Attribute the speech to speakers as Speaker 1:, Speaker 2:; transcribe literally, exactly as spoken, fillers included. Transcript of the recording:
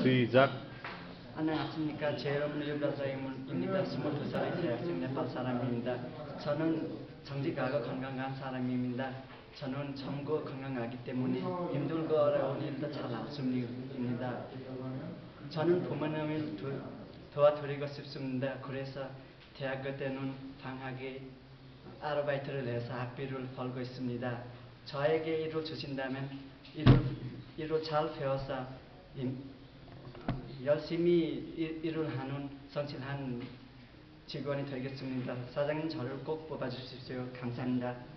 Speaker 1: 시작.
Speaker 2: 안녕하십니까. 제 이름은 유라자입니다. 스물두 살의 대학생 네팔 사람입니다. 저는 정직하고 건강한 사람입니다. 저는 젊고 건강하기 때문에 힘들고 어려운 일도 잘 알습니다. 저는 부모님을 도, 도와드리고 싶습니다. 그래서 대학교 때는 방학에 아르바이트를 해서 학비를 벌고 있습니다. 저에게 일을 주신다면 일을, 일을 잘 배워서 열심히 일, 일을 하는 성실한 직원이 되겠습니다. 사장님 저를 꼭 뽑아주십시오. 감사합니다.